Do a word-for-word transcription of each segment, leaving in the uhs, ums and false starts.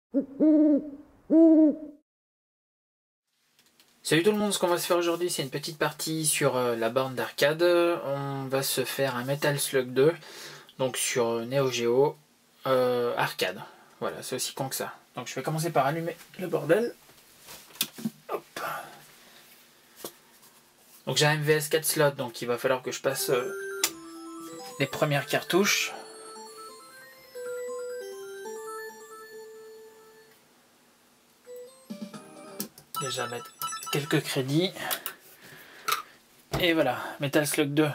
Salut tout le monde, ce qu'on va se faire aujourd'hui c'est une petite partie sur euh, la borne d'arcade. On va se faire un Metal Slug deux, donc sur euh, Neo Geo euh, arcade. Voilà, c'est aussi con que ça. Donc je vais commencer par allumer le bordel. Hop. Donc j'ai un M V S quatre slots, donc il va falloir que je passe euh, les premières cartouches. Déjà mettre quelques crédits. Et voilà, Metal Slug deux.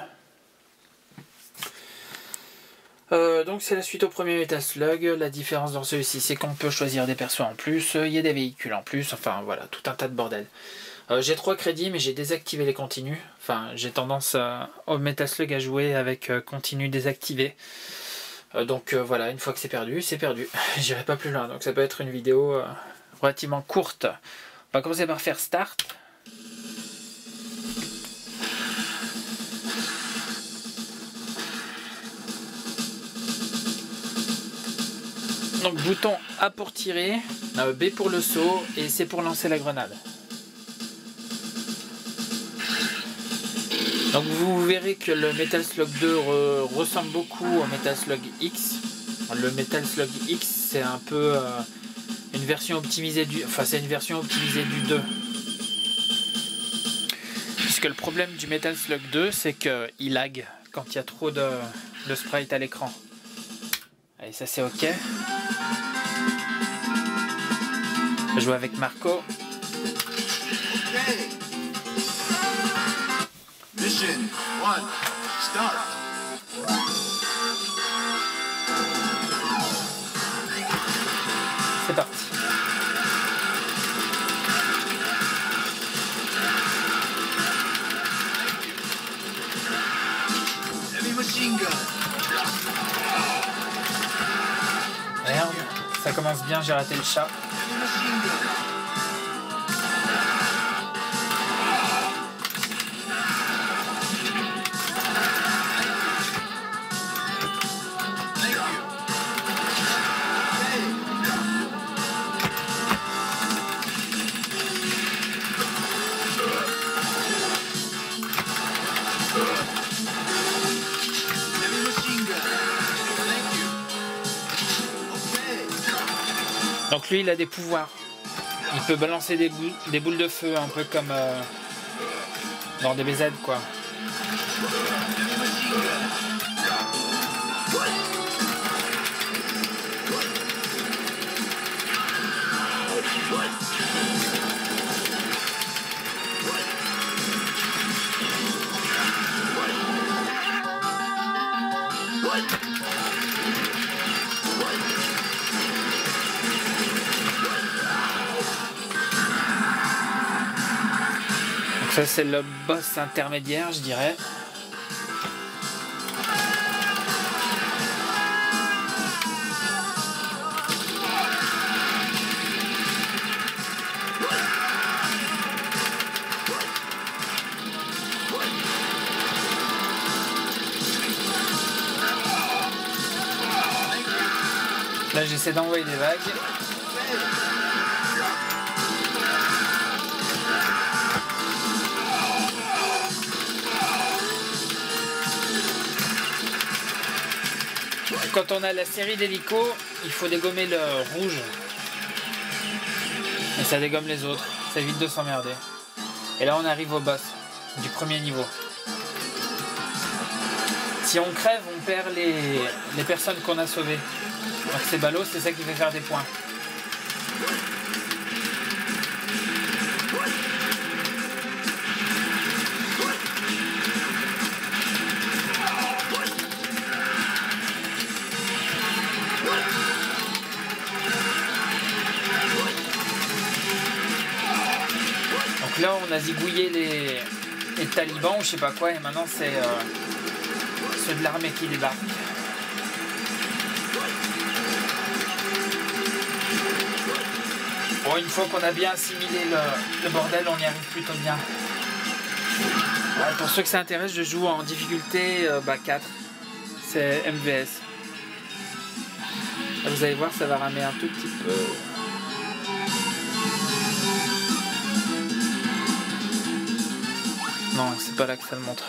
Euh, donc c'est la suite au premier Metal Slug. La différence dans celui-ci, c'est qu'on peut choisir des persos en plus, il y a des véhicules en plus, enfin voilà, tout un tas de bordel. Euh, j'ai trois crédits, mais j'ai désactivé les continus. Enfin, j'ai tendance euh, au Metal Slug à jouer avec euh, continu désactivé. Euh, donc euh, voilà, une fois que c'est perdu, c'est perdu. J'irai pas plus loin, donc ça peut être une vidéo euh, relativement courte. On va commencer par faire Start. Donc bouton A pour tirer, euh, B pour le saut et C pour lancer la grenade. Donc vous verrez que le Metal Slug deux re ressemble beaucoup au Metal Slug X. Le Metal Slug X c'est un peu euh, une version optimisée du, enfin c'est une version optimisée du deux. Puisque le problème du Metal Slug deux c'est qu'il lag quand il y a trop de, de sprite à l'écran. Allez, ça c'est ok. Je joue avec Marco. Okay. Mission one, start. C'est parti. Heavy machine gun. Merde, ça commence bien, j'ai raté le chat. Heavy machine gun. Thank you. Okay. Heavy machine gun. Thank you. Okay. Donc lui il a des pouvoirs. Il peut balancer des, bou des boules de feu un peu comme euh, dans D B Z quoi. Heavy machine gun. Donc ça c'est le boss intermédiaire je dirais. Là j'essaie d'envoyer des vagues. Quand on a la série d'hélicos, il faut dégommer le rouge. Et ça dégomme les autres. Ça évite de s'emmerder. Et là on arrive au boss du premier niveau. Si on crève, on perd les, les personnes qu'on a sauvées. Donc c'est ballot, c'est ça qui fait faire des points. Donc là on a zigouillé les, les talibans ou je sais pas quoi et maintenant c'est euh, ceux de l'armée qui débarquent. Bon, une fois qu'on a bien assimilé le, le bordel, on y arrive plutôt bien. Alors, pour ceux que ça intéresse, je joue en difficulté euh, bah, quatre. C'est M V S. Là, vous allez voir, ça va ramer un tout petit peu. Non, c'est pas là que ça le montre.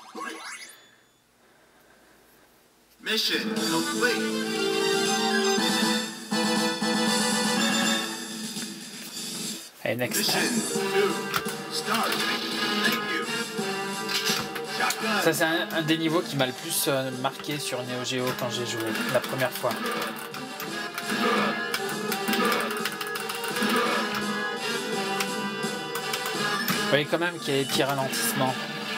Mission complete. Allez, next. Mission two. Start. Thank you. Shotgun. Ça, c'est un, un des niveaux qui m'a le plus euh, marqué sur Neo Geo quand j'ai joué la première fois. Vous voyez quand même qu'il y a des petits ralentissements.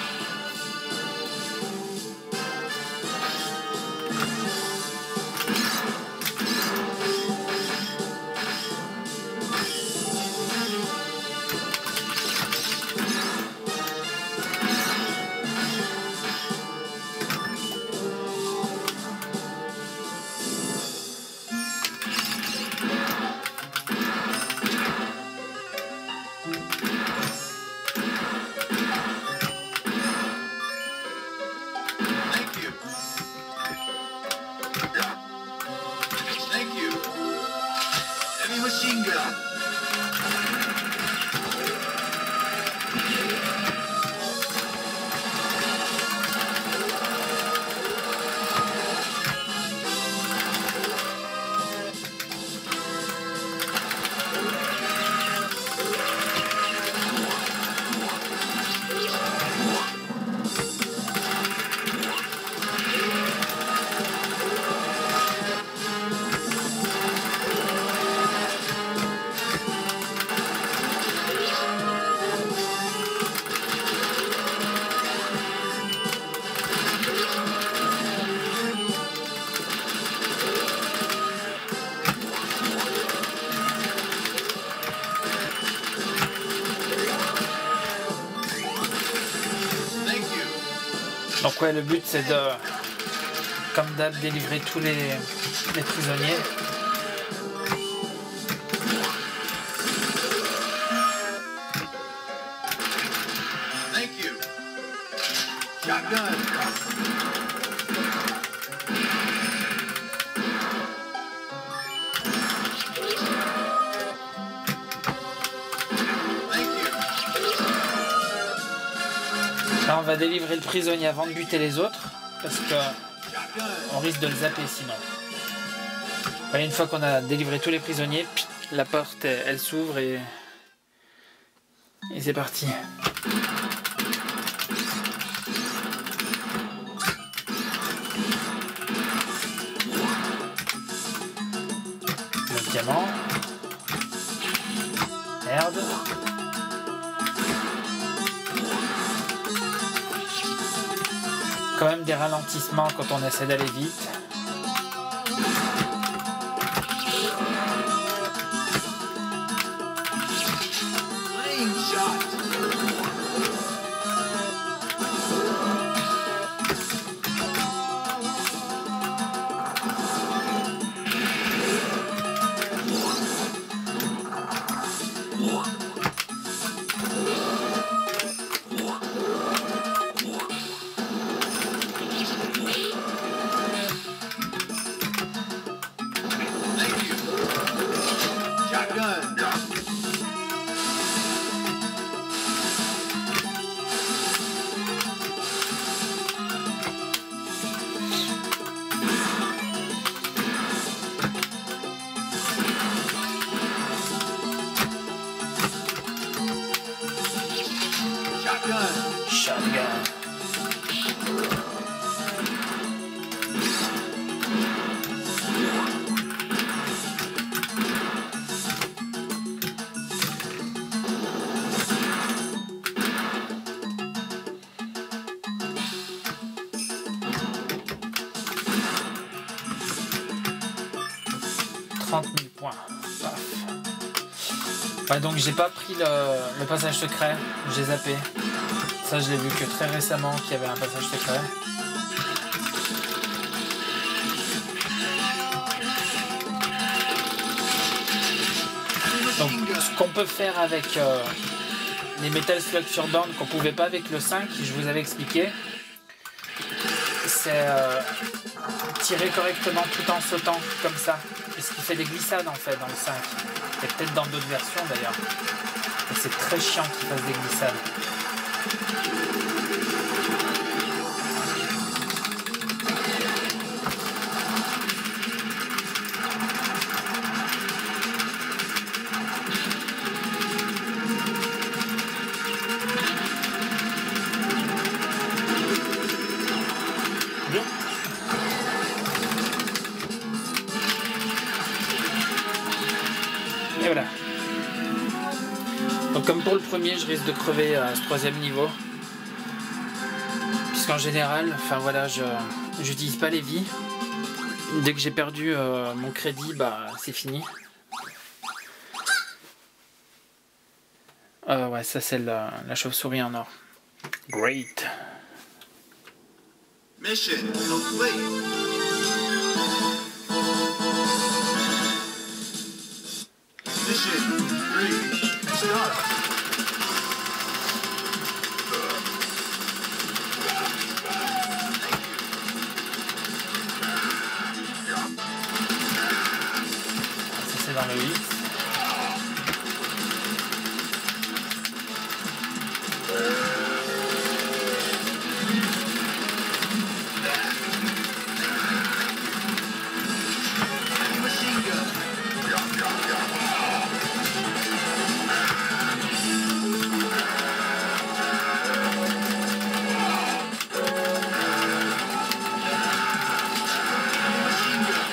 Machine gun. Donc ouais, le but c'est de, comme d'hab, délivrer tous les, les prisonniers. Thank you. Shotgun. Là, on va délivrer le prisonnier avant de buter les autres, parce que on risque de le zapper sinon. Voilà, une fois qu'on a délivré tous les prisonniers, la porte elle, elle s'ouvre et, et c'est parti. Le diamant. Merde. Quand même des ralentissements quand on essaie d'aller vite. Lane shot. Shotgun. trente mille points. Paf. Ouais, donc j'ai pas pris le, le passage secret, j'ai zappé. Ça, je l'ai vu que très récemment qu'il y avait un passage secret. Donc, ce qu'on peut faire avec euh, les Metal Slug sur borne qu'on pouvait pas avec le cinq, je vous avais expliqué, c'est euh, tirer correctement tout en sautant comme ça. Et ce qui fait des glissades en fait dans le cinq. Et peut-être dans d'autres versions d'ailleurs. Et c'est très chiant qu'il fasse des glissades. Bien. Et voilà. Donc comme pour le premier, je risque de crever à ce troisième niveau. Puisqu'en général, enfin voilà, je j'utilise pas les vies. Dès que j'ai perdu euh, mon crédit, bah c'est fini. Euh, ouais, ça c'est la, la chauve-souris en or. Great. Mission complete. Mission three. Start. Ça c'est dans le huit. Machine gun. Machine gun.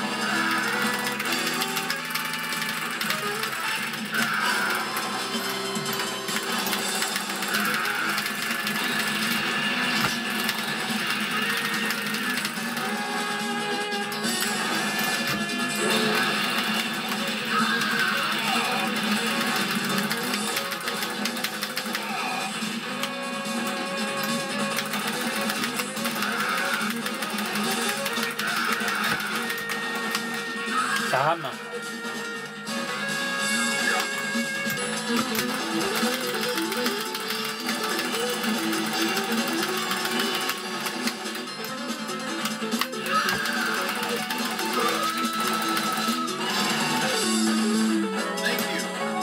Ça rame. Thank you.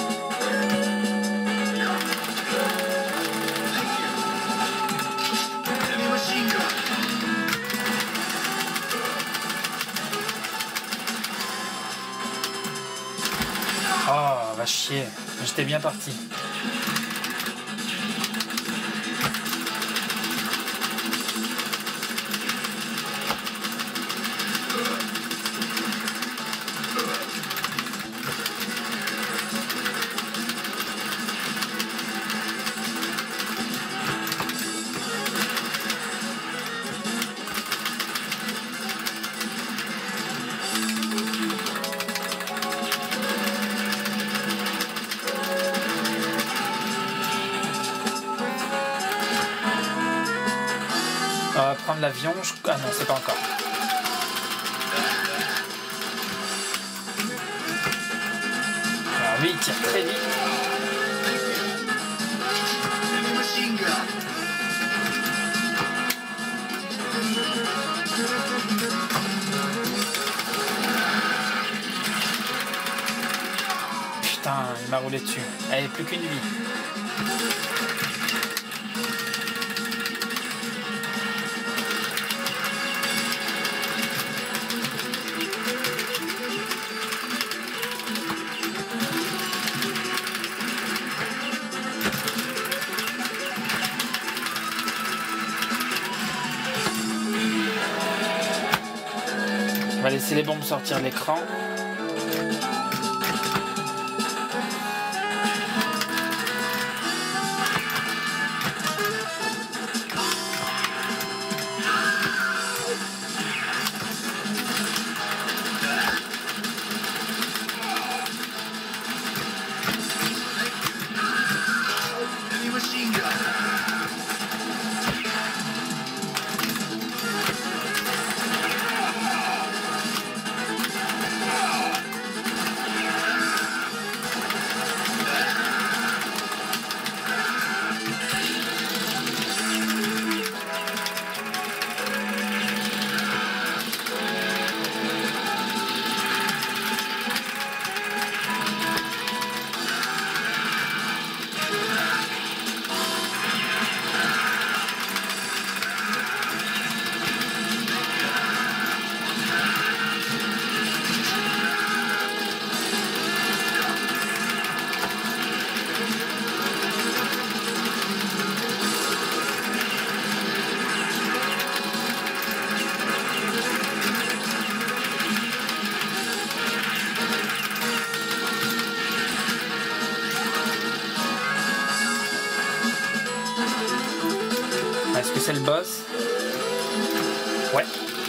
Thank you. Heavy machine gun. Oh, va chier. J'étais bien parti. On va prendre l'avion. Je... Ah non, c'est pas encore. Alors lui, il tire très vite. Thank you. Heavy machine gun. Putain, il m'a roulé dessus. Allez, plus qu'une vie. On va laisser les bombes sortir de l'écran. Heavy machine gun. c'est le boss. Ouais.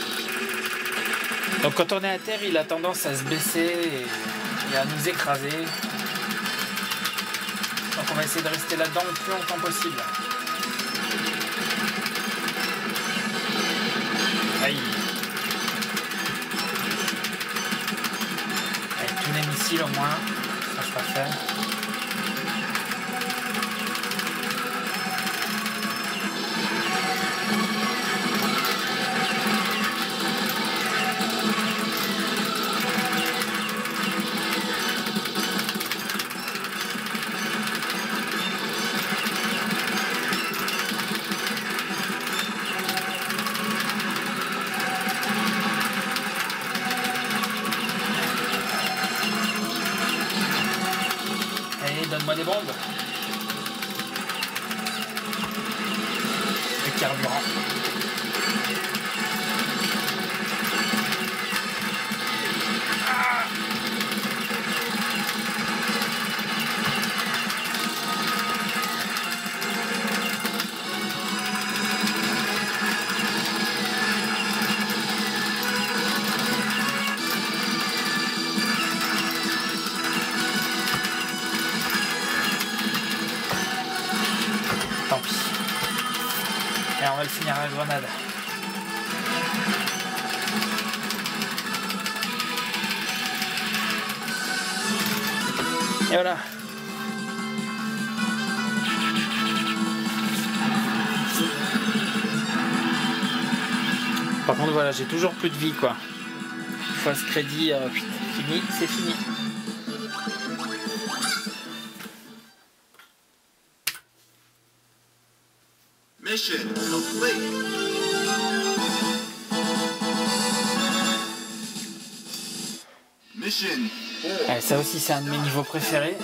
Donc quand on est à terre, il a tendance à se baisser et, et à nous écraser. Donc on va essayer de rester là-dedans le plus longtemps possible. Aïe. Avec tous les missiles au moins, ça je préfère. Donne-moi des bombes. Le carburant. Ah. Tant pis. Et on va le finir à la grenade. Et voilà. Par contre voilà, j'ai toujours plus de vie quoi. Une fois ce crédit euh, fini, c'est fini. Mission complete. Mission four. Ouais, ça aussi c'est un de mes niveaux préférés.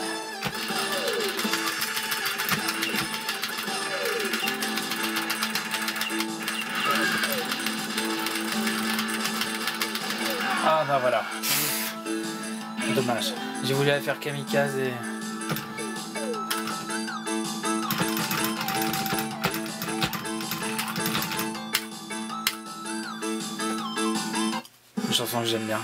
Ah bah voilà. Dommage. J'ai voulu la faire kamikaze et... Une chanson que j'aime bien.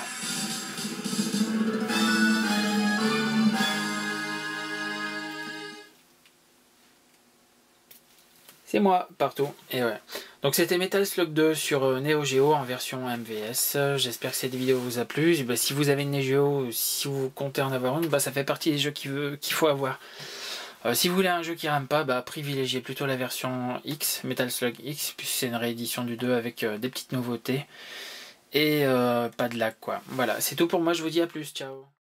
C'est moi, partout. Et ouais. Donc c'était Metal Slug deux sur euh, Neo Geo en version M V S. Euh, J'espère que cette vidéo vous a plu. Et bah, si vous avez une Neo Geo, si vous comptez en avoir une, bah, ça fait partie des jeux qu'il veut, qu'il faut avoir. Euh, si vous voulez un jeu qui rame pas, bah, privilégiez plutôt la version X, Metal Slug X, puisque c'est une réédition du deux avec euh, des petites nouveautés. Et euh, pas de lag quoi. Voilà, c'est tout pour moi, je vous dis à plus, ciao.